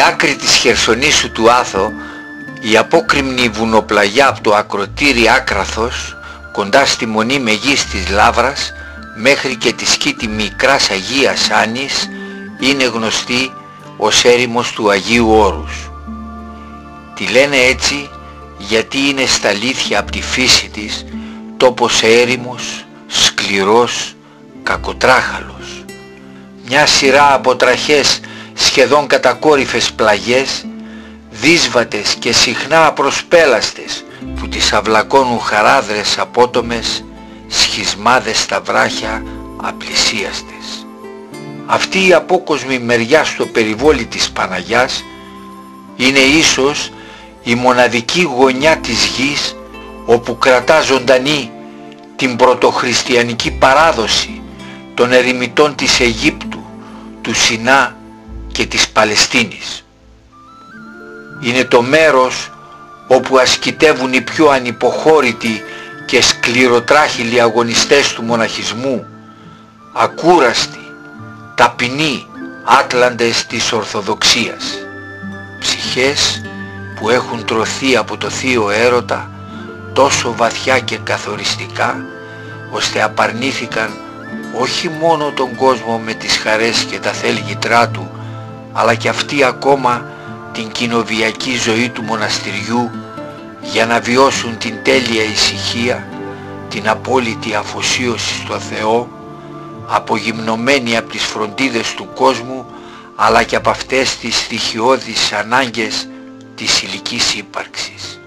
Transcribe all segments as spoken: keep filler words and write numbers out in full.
άκρη της Χερσονήσου του Άθο, η απόκρημνη βουνοπλαγιά από το ακροτήρι Άκραθος, κοντά στη μονή Μεγής της Λάβρας, μέχρι και τη σκήτη Μικράς Αγίας Άνης, είναι γνωστή ως έρημος του Αγίου Όρους. Τη λένε έτσι γιατί είναι στα αλήθεια από τη φύση της τόπος έρημος, σκληρός, κακοτράχαλος. Μια σειρά από τραχές σχεδόν κατακόρυφες πλαγιές, δύσβατες και συχνά απροσπέλαστες, που τις αυλακώνουν χαράδρες απότομες, σχισμάδες στα βράχια απλησίαστες. Αυτή η απόκοσμη μεριά στο περιβόλι της Παναγιάς είναι ίσως η μοναδική γωνιά της γης όπου κρατά ζωντανή την πρωτοχριστιανική παράδοση των ερημιτών της Αιγύπτου, του Σινά και της Παλαιστίνης. Είναι το μέρος όπου ασκητεύουν οι πιο ανυποχώρητοι και σκληροτράχυλοι αγωνιστές του μοναχισμού, ακούραστοι, ταπεινοί άτλαντες της Ορθοδοξίας, ψυχές που έχουν τρωθεί από το θείο έρωτα τόσο βαθιά και καθοριστικά, ώστε απαρνήθηκαν όχι μόνο τον κόσμο με τις χαρές και τα θέλγητρά του, αλλά και αυτή ακόμα την κοινοβιακή ζωή του μοναστηριού, για να βιώσουν την τέλεια ησυχία, την απόλυτη αφοσίωση στο Θεό, απογυμνωμένοι από τις φροντίδες του κόσμου, αλλά και από αυτές τις στοιχειώδεις ανάγκες της ηλικής ύπαρξης.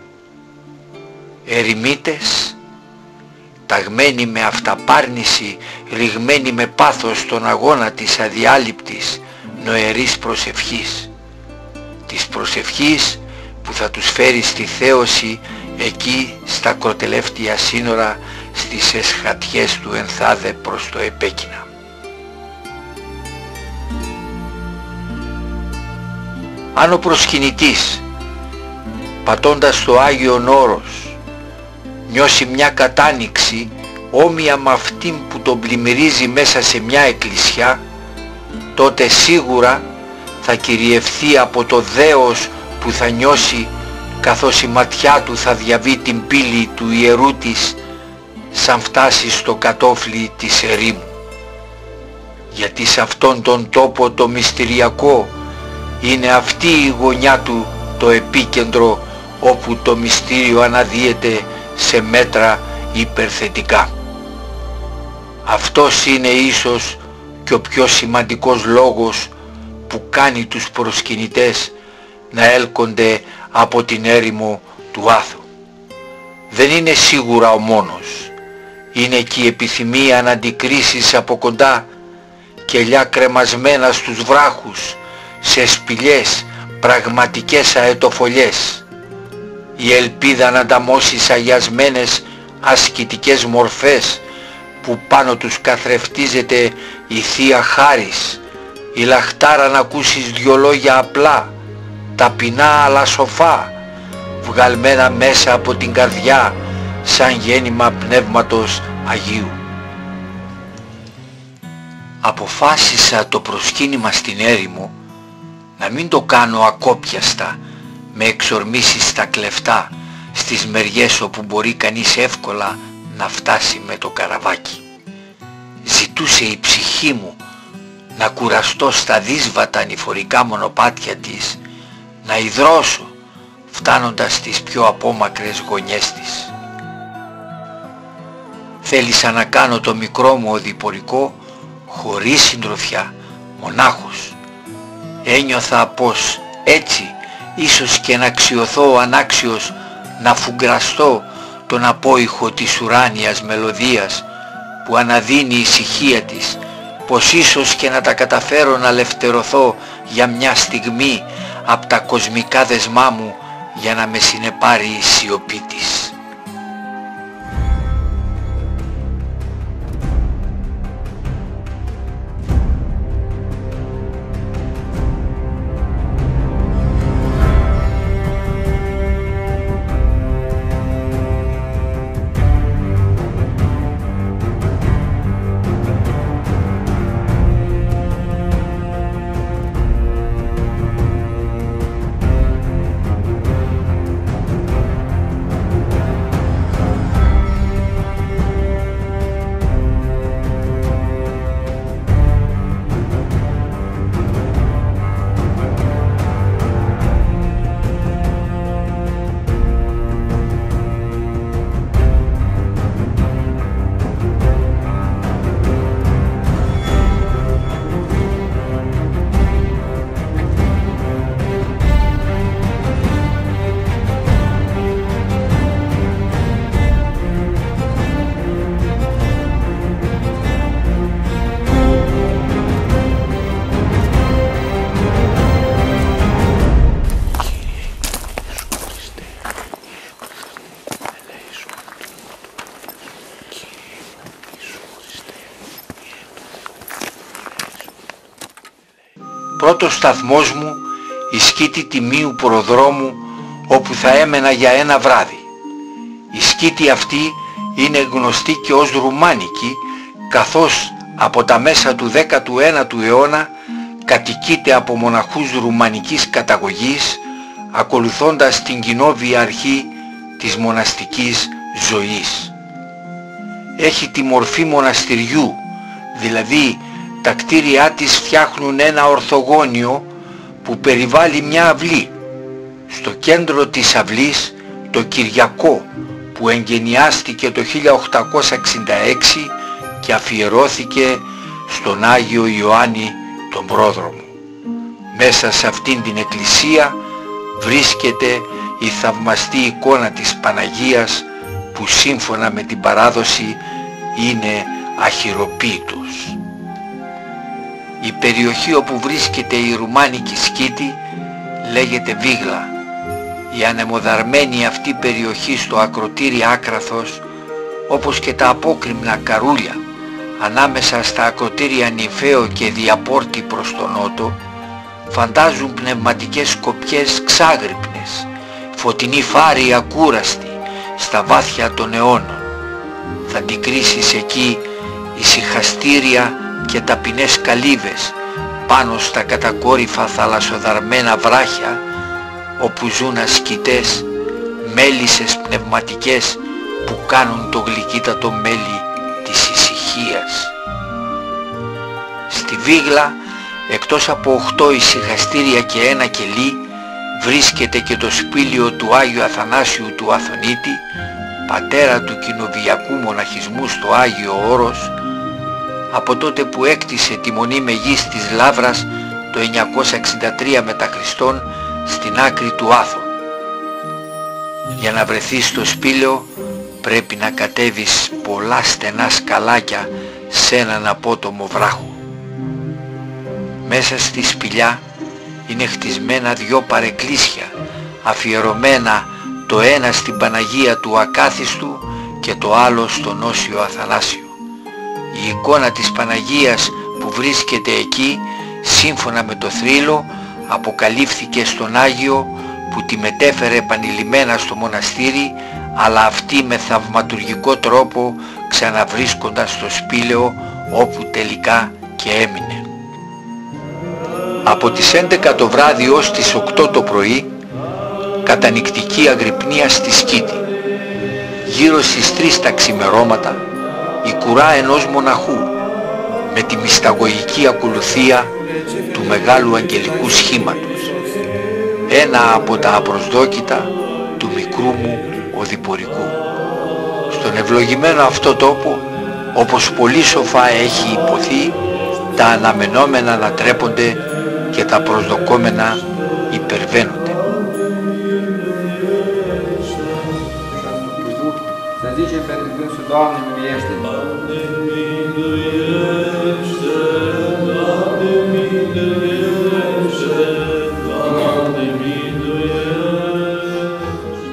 Ερημίτες, ταγμένοι με αυταπάρνηση, ρηγμένοι με πάθος στον αγώνα της αδιάλειπτης νοερής προσευχής, της προσευχής που θα τους φέρει στη θέωση εκεί στα κροτελεύτια σύνορα, στις εσχατιές του Ενθάδε προς το Επέκεινα. Αν ο προσκυνητής, πατώντας το Άγιον Όρος, νιώσει μια κατάνοιξη όμοια με αυτήν που τον πλημμυρίζει μέσα σε μια εκκλησιά, τότε σίγουρα θα κυριευθεί από το δέος που θα νιώσει, καθώς η ματιά του θα διαβεί την πύλη του ιερού της, σαν φτάσει στο κατόφλι της ερήμου. Γιατί σε αυτόν τον τόπο το μυστηριακό είναι αυτή η γωνιά του το επίκεντρο, όπου το μυστήριο αναδύεται σε μέτρα υπερθετικά. Αυτός είναι ίσως και ο πιο σημαντικός λόγος που κάνει τους προσκυνητές να έλκονται από την έρημο του Άθου. Δεν είναι σίγουρα ο μόνος. Είναι και η επιθυμία να αντικρίσεις από κοντά κελιά κρεμασμένα στους βράχους, σε σπηλιές, πραγματικές αετοφολιές. Η ελπίδα να ανταμώσεις αγιασμένες ασκητικές μορφές που πάνω τους καθρεφτίζεται η Θεία Χάρις, η λαχτάρα να ακούσεις δυο λόγια απλά, ταπεινά αλλά σοφά, βγαλμένα μέσα από την καρδιά σαν γέννημα Πνεύματος Αγίου. Αποφάσισα το προσκύνημα στην έρημο να μην το κάνω ακόπιαστα, με εξορμήσεις στα κλεφτά, στις μεριές όπου μπορεί κανείς εύκολα να φτάσει με το καραβάκι. Ζητούσε η ψυχή μου να κουραστώ στα δύσβατα ανηφορικά μονοπάτια της, να υδρώσω φτάνοντας στις πιο απόμακρες γωνιές της. Θέλησα να κάνω το μικρό μου οδηπορικό χωρίς συντροφιά, μονάχος. Ένιωθα πως έτσι ίσως και να αξιωθώ ανάξιος να φουγκραστώ τον απόϊχο της ουράνιας μελωδίας που αναδίνει η ησυχία της, πως ίσως και να τα καταφέρω να ελευθερωθώ για μια στιγμή από τα κοσμικά δεσμά μου, για να με συνεπάρει η σιωπή της. πρώτος σταθμός μου η σκήτη τιμίου προδρόμου, όπου θα έμενα για ένα βράδυ. Η σκήτη αυτή είναι γνωστή και ως ρουμάνικη, καθώς από τα μέσα του δέκατου ένατου αιώνα κατοικείται από μοναχούς ρουμανικής καταγωγής, ακολουθώντας την κοινόβια αρχή της μοναστικής ζωής. Έχει τη μορφή μοναστηριού, δηλαδή τα κτίρια της φτιάχνουν ένα ορθογώνιο που περιβάλλει μια αυλή. Στο κέντρο της αυλής το Κυριακό, που εγκαινιάστηκε το χίλια οκτακόσια εξήντα έξι και αφιερώθηκε στον Άγιο Ιωάννη τον Πρόδρομο. Μέσα σε αυτήν την εκκλησία βρίσκεται η θαυμαστή εικόνα της Παναγίας, που σύμφωνα με την παράδοση είναι αχυροποίητος. Η περιοχή όπου βρίσκεται η ρουμάνικη σκήτη λέγεται Βίγλα. Η ανεμοδαρμένη αυτή περιοχή στο ακροτήρι Άκραθος, όπως και τα απόκρημνα καρούλια ανάμεσα στα ακροτήρια Νυφαίο και Διαπόρτη προς τον νότο, φαντάζουν πνευματικές σκοπιές ξάγρυπνες, φωτεινή φάρη ακούραστη στα βάθια των αιώνων. Θα αντικρίσεις εκεί ησυχαστήρια και ταπεινές καλύβες πάνω στα κατακόρυφα θαλασσοδαρμένα βράχια, όπου ζουν ασκητές, μέλισσες πνευματικές που κάνουν το γλυκύτατο μέλι της ησυχίας. Στη Βίγλα, εκτός από οχτώ ησυχαστήρια και ένα κελί, βρίσκεται και το σπήλιο του Άγιου Αθανάσιου του Αθωνίτη, πατέρα του κοινοβιακού μοναχισμού στο Άγιο Όρος, από τότε που έκτισε τη Μονή Μεγής της Λαύρας το εννιακόσια εξήντα τρία μετά Χριστόν στην άκρη του Άθων. Για να βρεθείς στο σπήλαιο πρέπει να κατέβεις πολλά στενά σκαλάκια σε έναν απότομο βράχο. Μέσα στη σπηλιά είναι χτισμένα δυο παρεκκλήσια, αφιερωμένα το ένα στην Παναγία του Ακάθιστου και το άλλο στον Όσιο Αθανάσιο. Η εικόνα της Παναγίας που βρίσκεται εκεί, σύμφωνα με το θρύλο, αποκαλύφθηκε στον Άγιο, που τη μετέφερε επανειλημμένα στο μοναστήρι, αλλά αυτή με θαυματουργικό τρόπο ξαναβρίσκοντας το σπήλαιο, όπου τελικά και έμεινε. Από τις έντεκα το βράδυ ως τις οκτώ το πρωί, κατανυκτική αγρυπνία στη σκήτη. Γύρω στις τρεις τα ξημερώματα, η κουρά ενός μοναχού με τη μυσταγωγική ακολουθία του μεγάλου αγγελικού σχήματος, ένα από τα απροσδόκητα του μικρού μου οδηπορικού. Στον ευλογημένο αυτό τόπο, όπως πολύ σοφά έχει υποθεί, τα αναμενόμενα ανατρέπονται και τα προσδοκόμενα υπερβαίνονται. Să zicem pentru dânsul, Doamne miluiește! Doamne miluiește! Doamne miluiește! Doamne miluiește!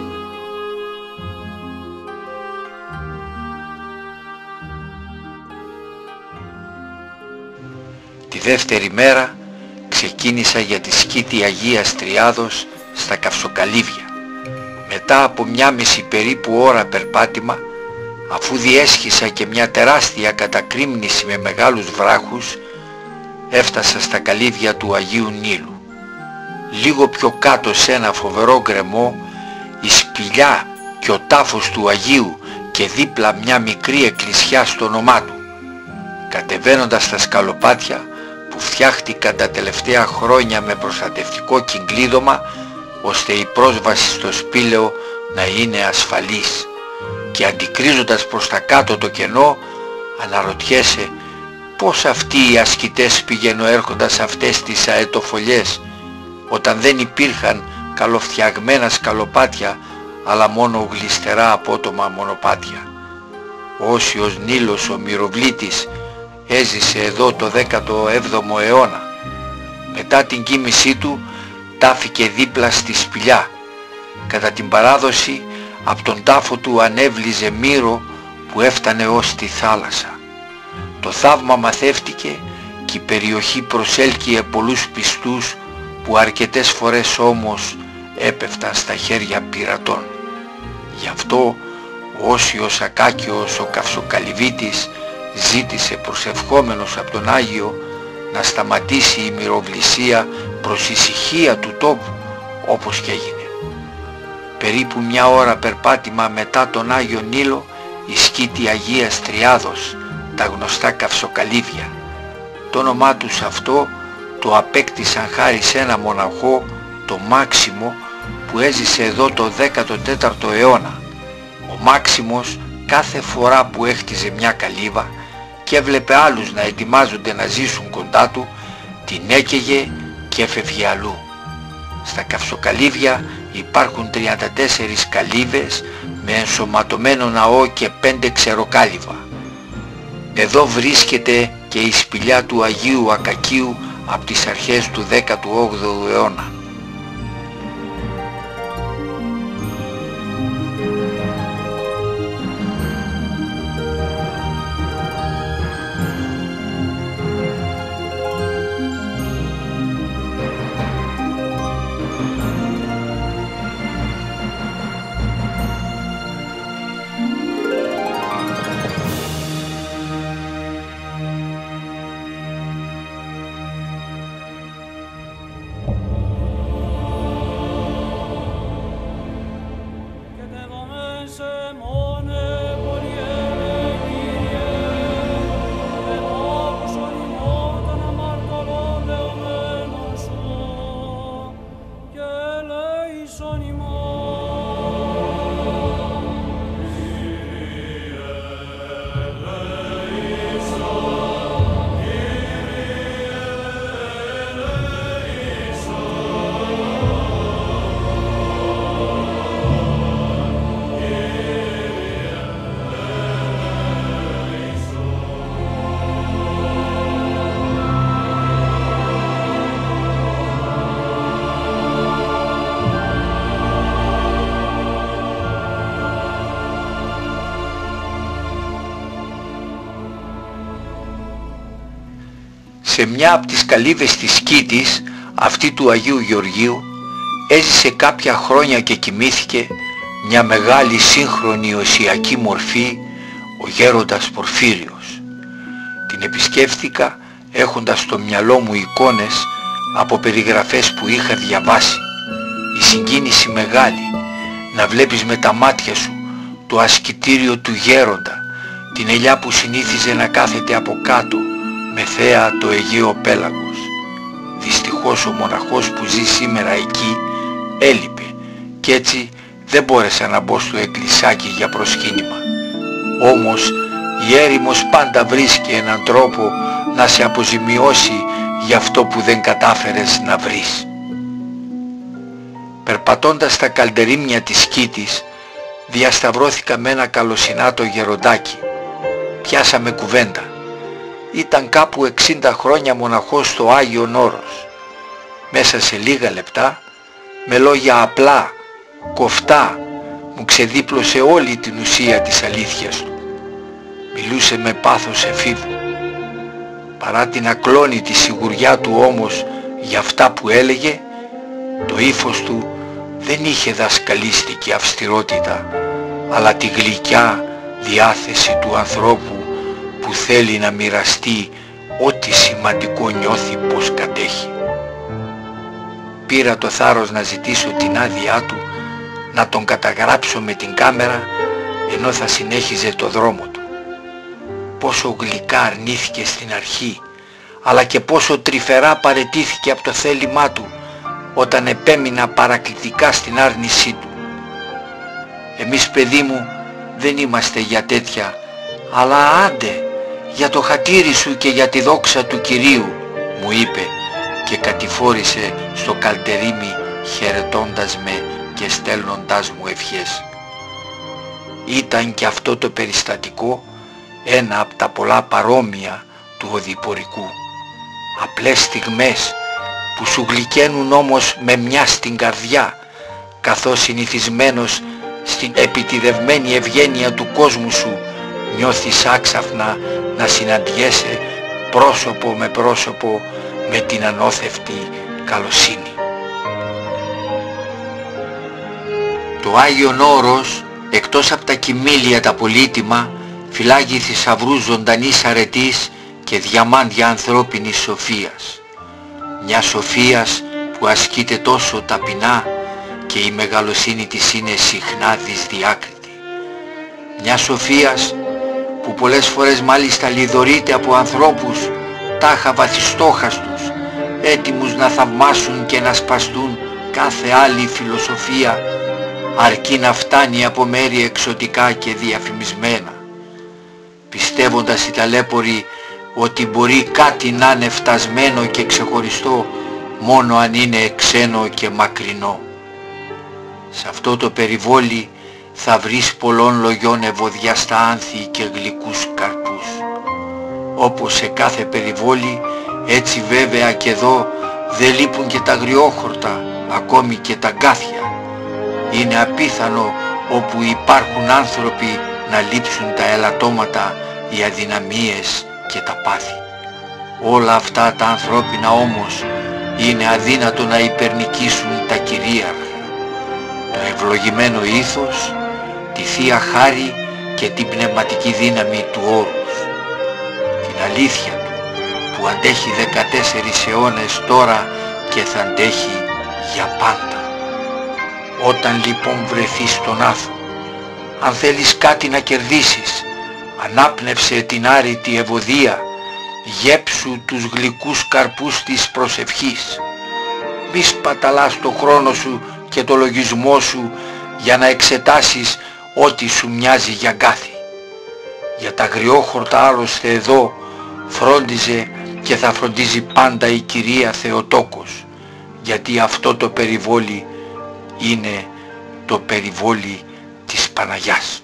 Τη δεύτερη μέρα ξεκίνησα για τη σκήτη Αγίας Τριάδος στα Καυσοκαλύβια. Μετά από μια μισή περίπου ώρα περπάτημα, αφού διέσχισα και μια τεράστια κατακρήμνηση με μεγάλους βράχους, έφτασα στα καλύβια του Αγίου Νείλου. Λίγο πιο κάτω σε ένα φοβερό γκρεμό, η σπηλιά και ο τάφος του Αγίου και δίπλα μια μικρή εκκλησιά στο όνομά του. Κατεβαίνοντας τα σκαλοπάτια που φτιάχτηκαν τα τελευταία χρόνια με προστατευτικό κυκλίδωμα, ώστε η πρόσβαση στο σπήλαιο να είναι ασφαλής, και αντικρίζοντας προς τα κάτω το κενό, αναρωτιέσαι πώς αυτοί οι ασκητές πηγαινοέρχοντας αυτές τις αετοφολιές, όταν δεν υπήρχαν καλοφτιαγμένα σκαλοπάτια, αλλά μόνο γλιστερά απότομα μονοπάτια. Ο Όσιος Νείλος ο Μυροβλήτης έζησε εδώ το δέκατο έβδομο αιώνα. Μετά την κοίμησή του τάφηκε δίπλα στη σπηλιά. Κατά την παράδοση, από τον τάφο του ανέβλιζε μύρο που έφτανε ως τη θάλασσα. Το θαύμα μαθεύτηκε και η περιοχή προσέλκυε πολλούς πιστούς που αρκετές φορές όμως έπεφταν στα χέρια πειρατών. Γι' αυτό ο Όσιος Ακάκιος ο Καυσοκαλυβίτης ζήτησε προσευχόμενος από τον Άγιο να σταματήσει η μυροβλησία προς ησυχία του τόπου, όπως και έγινε. Περίπου μια ώρα περπάτημα μετά τον Άγιο Νείλο η σκήτη Αγίας Τριάδος, τα γνωστά Καυσοκαλύβια. Το όνομά τους αυτό το απέκτησαν χάρη σε ένα μοναχό, το Μάξιμο, που έζησε εδώ το δέκατο τέταρτο αιώνα. Ο Μάξιμος κάθε φορά που έχτιζε μια καλύβα και έβλεπε άλλους να ετοιμάζονται να ζήσουν κοντά του, την έκαιγε και έφευγε αλλού. Στα Καυσοκαλύβια υπάρχουν τριάντα τέσσερις καλύβες με ενσωματωμένο ναό και πέντε ξεροκάλυβα. Εδώ βρίσκεται και η σπηλιά του Αγίου Ακακίου από τις αρχές του δέκατου όγδοου αιώνα. Σε μια από τις καλύβες της σκήτης, αυτή του Αγίου Γεωργίου, έζησε κάποια χρόνια και κοιμήθηκε μια μεγάλη σύγχρονη οσιακή μορφή, ο γέροντας Πορφύριος. Την επισκέφθηκα έχοντας στο μυαλό μου εικόνες από περιγραφές που είχα διαβάσει. Η συγκίνηση μεγάλη, να βλέπεις με τα μάτια σου το ασκητήριο του γέροντα, την ελιά που συνήθιζε να κάθεται από κάτω, με θέα το Αιγαίο πέλαγος. Δυστυχώς ο μοναχός που ζει σήμερα εκεί έλειπε κι έτσι δεν μπόρεσα να μπω στο εκκλησάκι για προσκύνημα. Όμως η έρημος πάντα βρίσκει έναν τρόπο να σε αποζημιώσει για αυτό που δεν κατάφερες να βρεις. Περπατώντας στα καλντερίμια της σκήτης, διασταυρώθηκα με ένα καλοσυνάτο γεροντάκι. Πιάσαμε κουβέντα. Ήταν κάπου εξήντα χρόνια μοναχός στο Άγιον Όρος. Μέσα σε λίγα λεπτά, με λόγια απλά, κοφτά, μου ξεδίπλωσε όλη την ουσία της αλήθειας του. Μιλούσε με πάθος εφήβου. Παρά την ακλόνητη σιγουριά του όμως για αυτά που έλεγε, το ύφος του δεν είχε δασκαλίστικη αυστηρότητα, αλλά τη γλυκιά διάθεση του ανθρώπου που θέλει να μοιραστεί ό,τι σημαντικό νιώθει πως κατέχει. Πήρα το θάρρος να ζητήσω την άδειά του να τον καταγράψω με την κάμερα ενώ θα συνέχιζε το δρόμο του. Πόσο γλυκά αρνήθηκε στην αρχή, αλλά και πόσο τρυφερά παραιτήθηκε από το θέλημά του όταν επέμεινα παρακλητικά στην άρνησή του. Εμείς, παιδί μου, δεν είμαστε για τέτοια, αλλά άντε για το χατήρι σου και για τη δόξα του Κυρίου, μου είπε και κατηφόρησε στο καλτερίμι χαιρετώντας με και στέλνοντάς μου ευχές. Ήταν και αυτό το περιστατικό ένα από τα πολλά παρόμοια του οδηπορικού. Απλές στιγμές που σου γλυκαίνουν όμως με μια στην καρδιά, καθώς συνηθισμένος στην επιτηδευμένη ευγένεια του κόσμου σου νιώθεις άξαφνα να συναντιέσαι πρόσωπο με πρόσωπο με την ανώθευτη καλοσύνη. Το Άγιον Όρος, εκτός από τα κοιμήλια τα πολύτιμα, φυλάγει θησαυρούς ζωντανής αρετής και διαμάντια ανθρώπινης σοφίας. Μια σοφίας που ασκείται τόσο ταπεινά και η μεγαλοσύνη της είναι συχνά δυσδιάκριτη. Μια σοφίας που πολλές φορές μάλιστα λιδωρείται από ανθρώπους τάχα βαθιστόχαστους, έτοιμους να θαυμάσουν και να σπαστούν κάθε άλλη φιλοσοφία, αρκεί να φτάνει από μέρη εξωτικά και διαφημισμένα, πιστεύοντας οι ταλέποροι ότι μπορεί κάτι να είναι φτασμένο και ξεχωριστό μόνο αν είναι ξένο και μακρινό. Σε αυτό το περιβόλι θα βρεις πολλών λογιών ευωδιαστά άνθη και γλυκούς καρπούς. Όπως σε κάθε περιβόλι, έτσι βέβαια και εδώ δεν λείπουν και τα αγριόχορτα, ακόμη και τα γκάθια. Είναι απίθανο όπου υπάρχουν άνθρωποι να λείψουν τα ελαττώματα, οι αδυναμίες και τα πάθη. Όλα αυτά τα ανθρώπινα όμως είναι αδύνατο να υπερνικήσουν τα κυρίαρχα, το ευλογημένο ήθος, τη Θεία Χάρη και την πνευματική δύναμη του όρους, την αλήθεια του που αντέχει δεκατέσσερις αιώνες τώρα και θα αντέχει για πάντα. Όταν λοιπόν βρεθείς στον άθο, αν θέλεις κάτι να κερδίσεις, ανάπνευσε την άρρητη ευωδία, γέψου τους γλυκούς καρπούς της προσευχής. Μη σπαταλάς το χρόνο σου και το λογισμό σου για να εξετάσεις ό,τι σου μοιάζει για γκάθι. Για τα αγριόχορτα άλλωστε εδώ φρόντιζε και θα φροντίζει πάντα η Κυρία Θεοτόκος, γιατί αυτό το περιβόλι είναι το περιβόλι της Παναγιάς.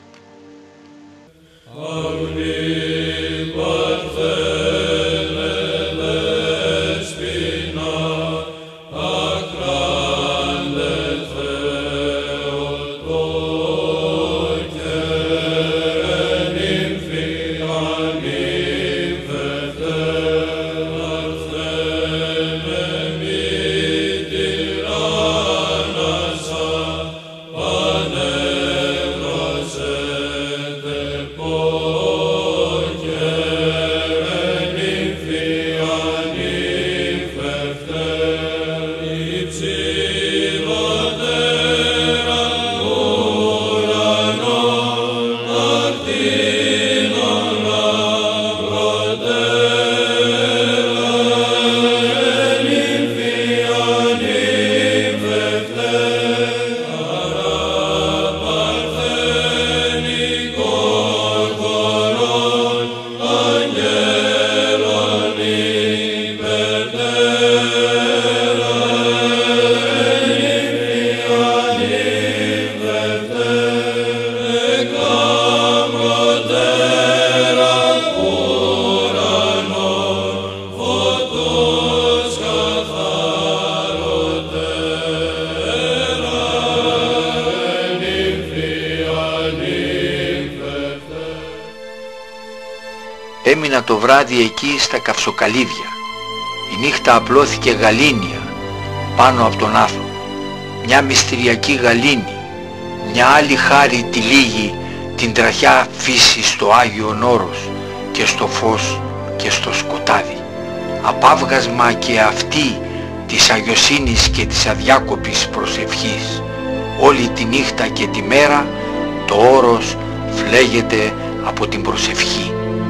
Έμεινα το βράδυ εκεί στα Καυσοκαλύβια. Η νύχτα απλώθηκε γαλήνια πάνω από τον άθο. Μια μυστηριακή γαλήνη, μια άλλη χάρη τυλίγει την τραχιά φύση στο Άγιον Όρος και στο φως και στο σκοτάδι. Απάβγασμα και αυτή της αγιοσύνης και της αδιάκοπης προσευχής. Όλη τη νύχτα και τη μέρα το όρος φλέγεται από την προσευχή.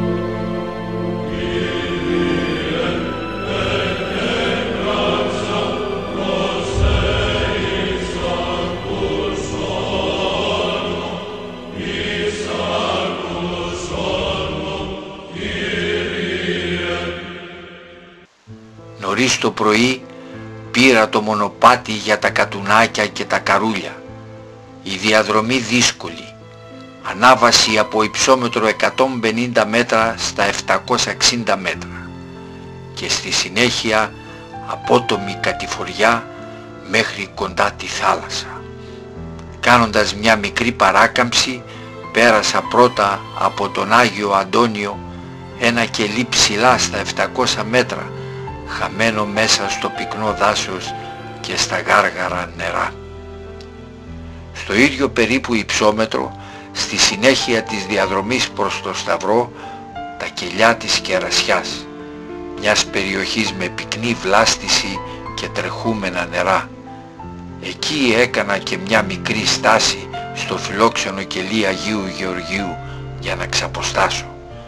Νωρίς το πρωί πήρα το μονοπάτι για τα κατουνάκια και τα καρούλια. Η διαδρομή δύσκολη. Ανάβαση από υψόμετρο εκατόν πενήντα μέτρα στα επτακόσια εξήντα μέτρα. Και στη συνέχεια απότομη κατηφοριά μέχρι κοντά τη θάλασσα. Κάνοντας μια μικρή παράκαμψη πέρασα πρώτα από τον Άγιο Αντώνιο, ένα κελί ψηλά στα επτακόσια μέτρα, χαμένο μέσα στο πυκνό δάσος και στα γάργαρα νερά. Στο ίδιο περίπου υψόμετρο, στη συνέχεια της διαδρομής προς το Σταυρό, τα κελιά της Κερασιάς, μιας περιοχής με πυκνή βλάστηση και τρεχούμενα νερά. Εκεί έκανα και μια μικρή στάση στο φιλόξενο κελί Αγίου Γεωργίου για να ξαποστάσω.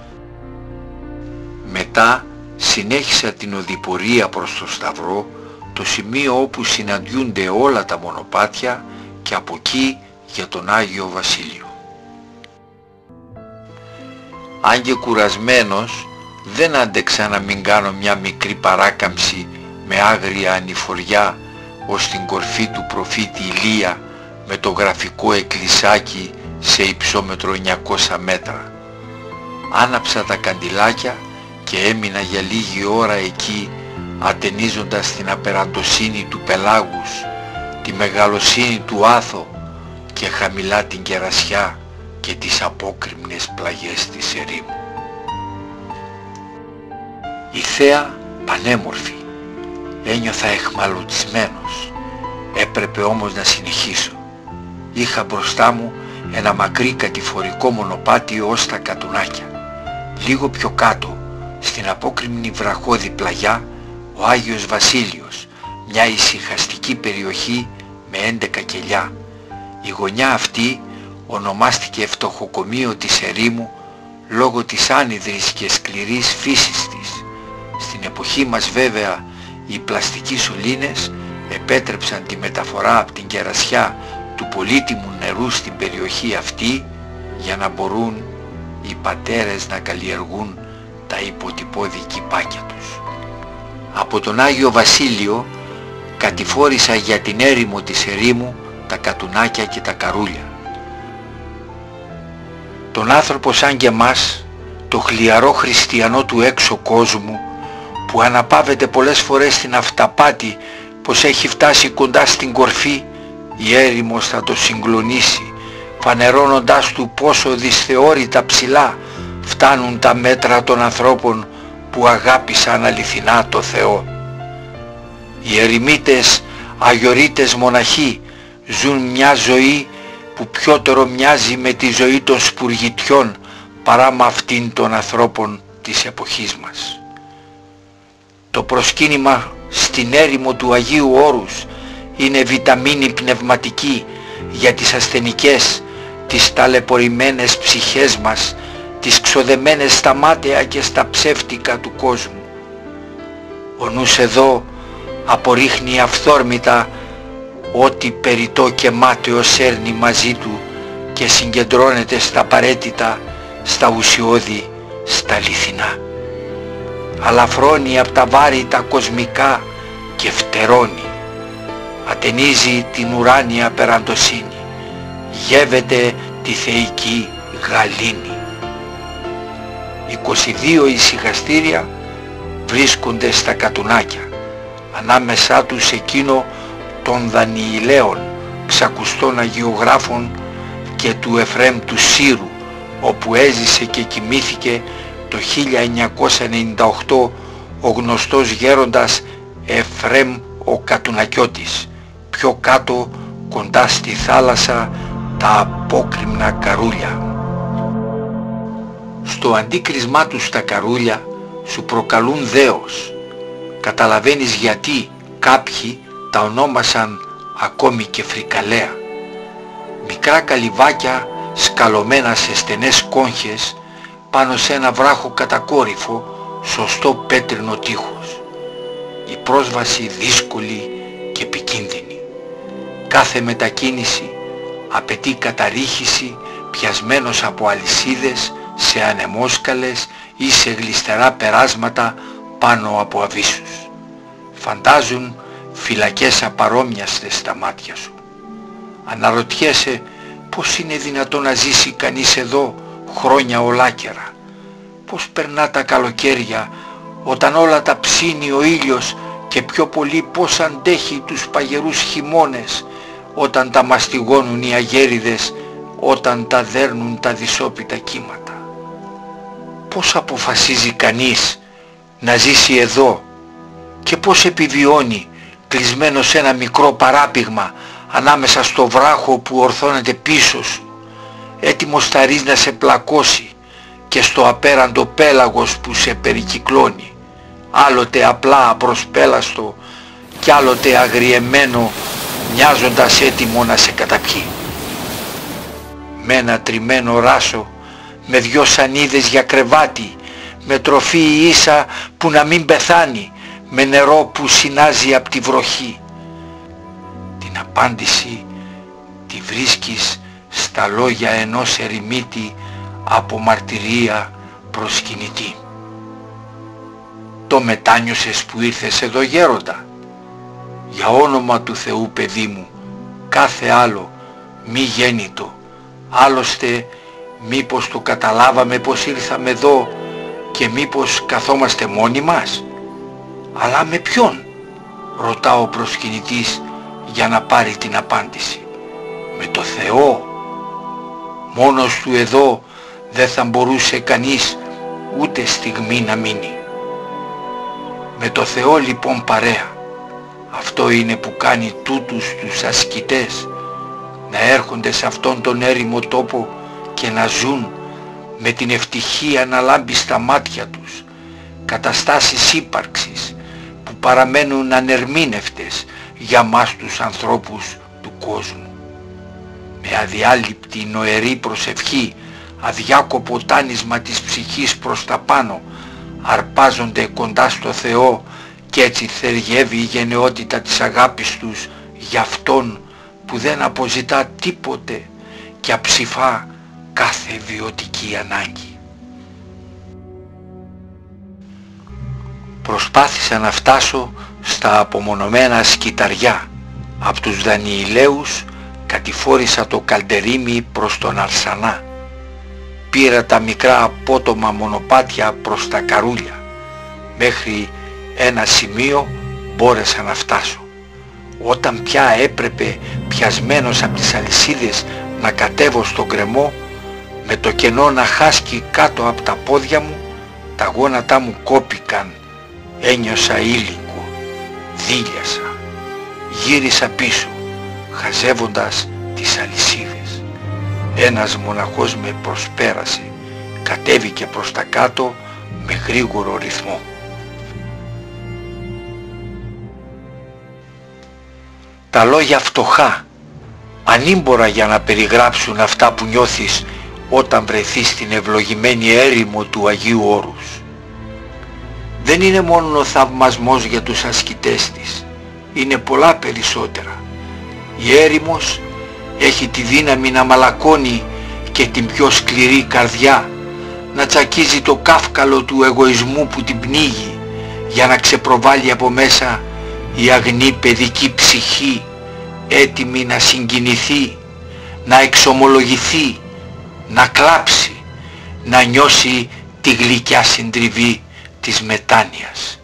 Μετά συνέχισα την οδηπορία προς το Σταυρό, το σημείο όπου συναντιούνται όλα τα μονοπάτια, και από εκεί για τον Άγιο Βασίλειο. Αν και κουρασμένος, δεν άντεξα να μην κάνω μια μικρή παράκαμψη με άγρια ανηφοριά ως την κορφή του προφήτη Ηλία με το γραφικό εκκλησάκι σε υψόμετρο εννιακόσια μέτρα. Άναψα τα καντιλάκια και έμεινα για λίγη ώρα εκεί, ατενίζοντας την απεραντοσύνη του πελάγους, τη μεγαλοσύνη του Άθο και χαμηλά την Κερασιά και τις απόκρημνες πλαγιές της ερήμου. Η θέα πανέμορφη, ένιωθα εχμαλωτισμένος, έπρεπε όμως να συνεχίσω. Είχα μπροστά μου ένα μακρύ κατηφορικό μονοπάτι ως τα Κατουνάκια. Λίγο πιο κάτω, στην απόκρημνη βραχώδη πλαγιά, ο Άγιος Βασίλειος, μια ησυχαστική περιοχή με έντεκα κελιά. Η γωνιά αυτή ονομάστηκε φτωχοκομείο της ερήμου λόγω της άνυδρης και σκληρής φύσης της. Στην εποχή μας βέβαια οι πλαστικοί σωλήνες επέτρεψαν τη μεταφορά από την Κερασιά του πολύτιμου νερού στην περιοχή αυτή για να μπορούν οι πατέρες να καλλιεργούν τα υποτυπώδη κηπάκια τους. Από τον Άγιο Βασίλειο κατηφόρησα για την έρημο της ερήμου τα Κατουνάκια και τα Καρούλια. Τον άνθρωπο σαν και εμάς, το χλιαρό χριστιανό του έξω κόσμου, που αναπαύεται πολλές φορές στην αυταπάτη πως έχει φτάσει κοντά στην κορφή, η έρημος θα το συγκλονίσει, φανερώνοντάς του πόσο δυσθεώρητα ψηλά φτάνουν τα μέτρα των ανθρώπων που αγάπησαν αληθινά το Θεό. Οι ερημίτες, αγιορείτες μοναχοί ζουν μια ζωή που πιότερο μοιάζει με τη ζωή των σπουργητιών παρά με αυτήν των ανθρώπων της εποχής μας. Το προσκύνημα στην έρημο του Αγίου Όρους είναι βιταμίνη πνευματική για τις ασθενικές, τις ταλαιπωρημένες ψυχές μας, τις ξοδεμένες στα μάταια και στα ψεύτικα του κόσμου. Ο νους εδώ απορρίχνει αυθόρμητα ό,τι περιττό και μάταιο σέρνει μαζί του και συγκεντρώνεται στα απαραίτητα, στα ουσιώδη, στα αληθινά. Αλαφρώνει από τα βάρη τα κοσμικά και φτερώνει. Ατενίζει την ουράνια περαντοσύνη. Γεύεται τη θεϊκή γαλήνη. είκοσι δύο ησυχαστήρια βρίσκονται στα Κατουνάκια, ανάμεσά τους εκείνο των Δανιηλαίων, ξακουστών αγιογράφων, και του Εφραίμ του Σύρου, όπου έζησε και κοιμήθηκε το χίλια εννιακόσια ενενήντα οκτώ ο γνωστός γέροντας Εφραίμ ο Κατουνακιώτης, πιο κάτω κοντά στη θάλασσα τα απόκρημνα Καρούλια. Στο αντίκρισμά τους στα Καρούλια σου προκαλούν δέος. Καταλαβαίνεις γιατί κάποιοι τα ονόμασαν ακόμη και φρικαλέα. Μικρά καλυβάκια σκαλωμένα σε στενές κόγχες πάνω σε ένα βράχο κατακόρυφο, σωστό πέτρινο τείχος. Η πρόσβαση δύσκολη και επικίνδυνη. Κάθε μετακίνηση απαιτεί καταρρίχηση πιασμένος από αλυσίδες σε ανεμόσκαλες ή σε γλιστερά περάσματα πάνω από αβύσσους. Φαντάζουν φυλακές απαρόμοιαστες στα μάτια σου. Αναρωτιέσαι πώς είναι δυνατόν να ζήσει κανείς εδώ χρόνια ολάκερα. Πώς περνά τα καλοκαίρια όταν όλα τα ψήνει ο ήλιος, και πιο πολύ πώς αντέχει τους παγερούς χειμώνες όταν τα μαστιγώνουν οι αγέριδες, όταν τα δέρνουν τα δυσόπιτα κύματα. πώς αποφασίζει κανείς να ζήσει εδώ και πώς επιβιώνει κλεισμένο σε ένα μικρό παράπηγμα ανάμεσα στο βράχο που ορθώνεται πίσω σου, έτοιμος θα ρεις να σε πλακώσει, και στο απέραντο πέλαγος που σε περικυκλώνει, άλλοτε απλά απροσπέλαστο κι άλλοτε αγριεμένο, μοιάζοντας έτοιμο να σε καταπιεί. Με ένα τριμμένο ράσο, με δυο σανίδες για κρεβάτι, με τροφή ίσα που να μην πεθάνει, με νερό που συνάζει απ' τη βροχή. Την απάντηση τη βρίσκεις στα λόγια ενός ερημίτη από μαρτυρία προσκυνητή. Το μετάνιωσες που ήρθες εδώ, γέροντα? Για όνομα του Θεού, παιδί μου, κάθε άλλο μη γέννητο. Άλλωστε μήπως το καταλάβαμε πως ήρθαμε εδώ και μήπως καθόμαστε μόνοι μας? Αλλά με ποιον? Ρωτά ο προσκυνητής για να πάρει την απάντηση. Με το Θεό. Μόνος του εδώ δεν θα μπορούσε κανείς ούτε στιγμή να μείνει. Με το Θεό λοιπόν παρέα. Αυτό είναι που κάνει τούτους τους ασκητές να έρχονται σε αυτόν τον έρημο τόπο και να ζουν με την ευτυχία να λάμπει στα μάτια τους, καταστάσεις ύπαρξης που παραμένουν ανερμήνευτες για μας τους ανθρώπους του κόσμου. Με αδιάλειπτη νοερή προσευχή, αδιάκοπο τάνισμα της ψυχής προς τα πάνω, αρπάζονται κοντά στο Θεό και έτσι θεργεύει η γενναιότητα της αγάπης τους για Αυτόν που δεν αποζητά τίποτε και αψηφά κάθε βιωτική ανάγκη. Προσπάθησα να φτάσω στα απομονωμένα σκυταριά. Απ' τους Δανιηλαίους κατηφόρησα το καλντερίμι προς τον Αρσανά. Πήρα τα μικρά απότομα μονοπάτια προς τα Καρούλια. Μέχρι ένα σημείο μπόρεσα να φτάσω. Όταν πια έπρεπε πιασμένος από τις αλυσίδες να κατέβω στον γκρεμό, με το κενό να χάσκει κάτω από τα πόδια μου, τα γόνατά μου κόπηκαν, ένιωσα ήλικο, δίλιασα, γύρισα πίσω, χαζεύοντας τις αλυσίδες. Ένας μοναχός με προσπέρασε, κατέβηκε προς τα κάτω με γρήγορο ρυθμό. Τα λόγια φτωχά, ανήμπορα για να περιγράψουν αυτά που νιώθεις όταν βρεθείς στην ευλογημένη έρημο του Αγίου Όρους. Δεν είναι μόνο ο θαυμασμός για τους ασκητές της, είναι πολλά περισσότερα. Η έρημος έχει τη δύναμη να μαλακώνει και την πιο σκληρή καρδιά, να τσακίζει το κάφκαλο του εγωισμού που την πνίγει, για να ξεπροβάλλει από μέσα η αγνή παιδική ψυχή, έτοιμη να συγκινηθεί, να εξομολογηθεί, να κλάψει, να νιώσει τη γλυκιά συντριβή της μετάνοιας.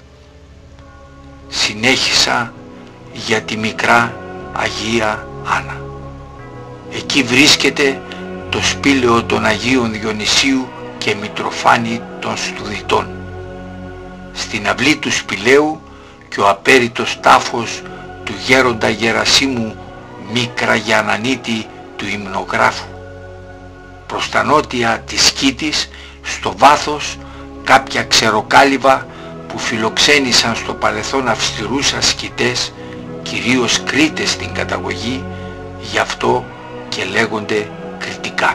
Συνέχισα για τη μικρά Αγία Άννα. Εκεί βρίσκεται το σπήλαιο των Αγίων Διονυσίου και Μητροφάνη των Στουδιτών. Στην αυλή του σπηλαίου και ο απέριτος τάφος του γέροντα Γερασίμου Μικραγιαννανίτη του υμνογράφου. Προς τα νότια της Σκήτης, στο βάθος, κάποια ξεροκάλυβα που φιλοξένησαν στο παρελθόν αυστηρούς ασκητές, κυρίως Κρήτες στην καταγωγή, γι' αυτό και λέγονται κριτικά.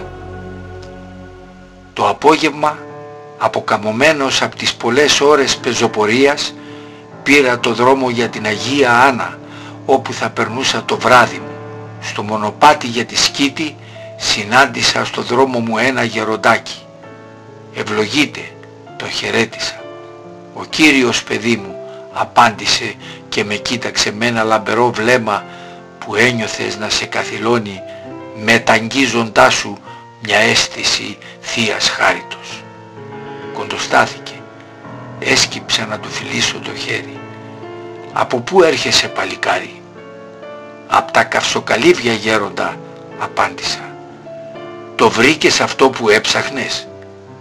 Το απόγευμα, αποκαμωμένος από τις πολλές ώρες πεζοπορίας, πήρα το δρόμο για την Αγία Άννα, όπου θα περνούσα το βράδυ μου. Στο μονοπάτι για τη Σκήτη συνάντησα στο δρόμο μου ένα γεροντάκι. «Ευλογείτε», το χαιρέτησα. «Ο Κύριος, παιδί μου», απάντησε και με κοίταξε με ένα λαμπερό βλέμμα που ένιωθες να σε καθυλώνει, μεταγγίζοντάς σου μια αίσθηση θείας χάριτος. Κοντοστάθηκε. Έσκυψα να του φιλήσω το χέρι. «Από πού έρχεσαι, παλικάρι?» «Απ' τα καυσοκαλύβια, γέροντα», απάντησα. «Το βρήκες αυτό που έψαχνες?»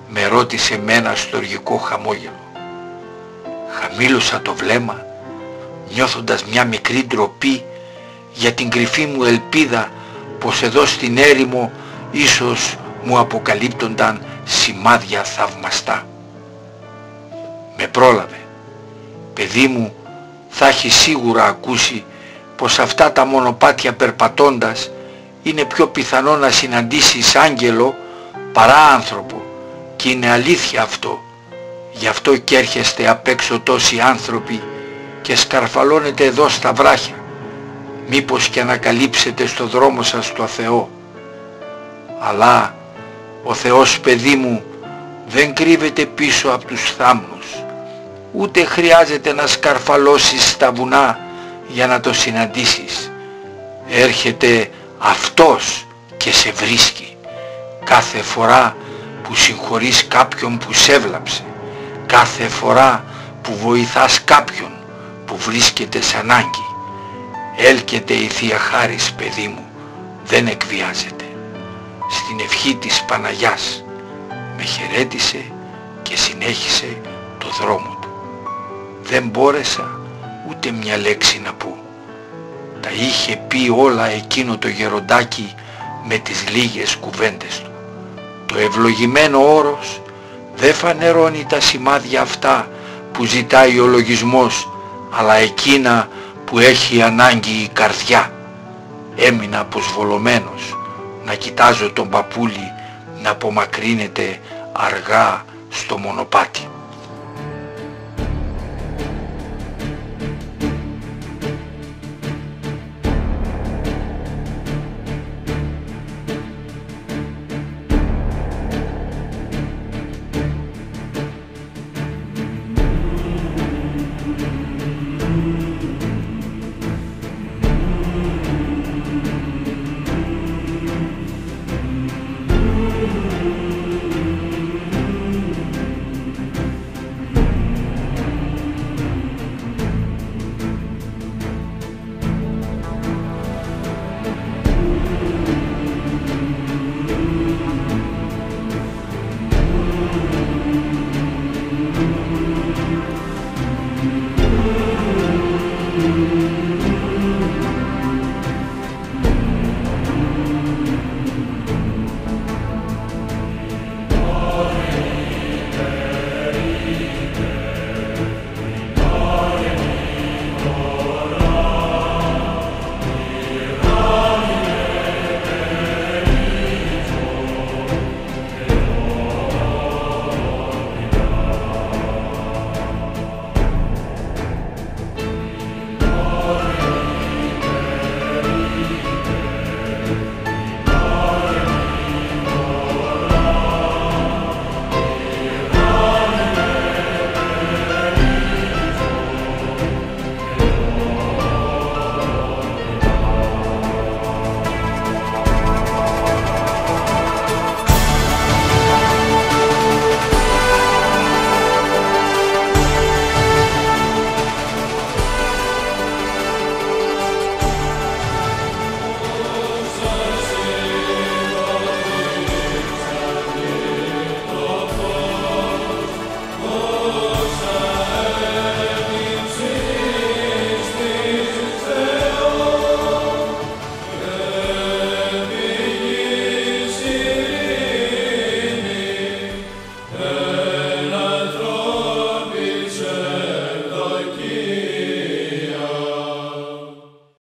με ρώτησε με ένα στοργικό χαμόγελο. Χαμήλωσα το βλέμμα, νιώθοντας μια μικρή ντροπή για την κρυφή μου ελπίδα πως εδώ στην έρημο ίσως μου αποκαλύπτονταν σημάδια θαυμαστά. Με πρόλαβε. Παιδί μου, θα έχει σίγουρα ακούσει πως αυτά τα μονοπάτια περπατώντας είναι πιο πιθανό να συναντήσεις άγγελο παρά άνθρωπο, και είναι αλήθεια αυτό. Γι' αυτό και έρχεστε απ' έξω τόσοι άνθρωποι και σκαρφαλώνετε εδώ στα βράχια, μήπως και ανακαλύψετε στο δρόμο σας το Θεό. Αλλά ο Θεός, παιδί μου, δεν κρύβεται πίσω από τους θάμνους, ούτε χρειάζεται να σκαρφαλώσεις στα βουνά για να το συναντήσεις. Έρχεται Αυτός και σε βρίσκει κάθε φορά που συγχωρείς κάποιον που σε έβλαψε, κάθε φορά που βοηθάς κάποιον που βρίσκεται σε ανάγκη. Έλκεται η Θεία Χάρις, παιδί μου, δεν εκβιάζεται. Στην ευχή της Παναγιάς με χαιρέτησε και συνέχισε το δρόμο του. Δεν μπόρεσα ούτε μια λέξη να πω. Τα είχε πει όλα εκείνο το γεροντάκι με τις λίγες κουβέντες του. Το ευλογημένο όρος δεν φανερώνει τα σημάδια αυτά που ζητάει ο λογισμός, αλλά εκείνα που έχει ανάγκη η καρδιά. Έμεινα αποσβολωμένος να κοιτάζω τον παππούλι να απομακρύνεται αργά στο μονοπάτι.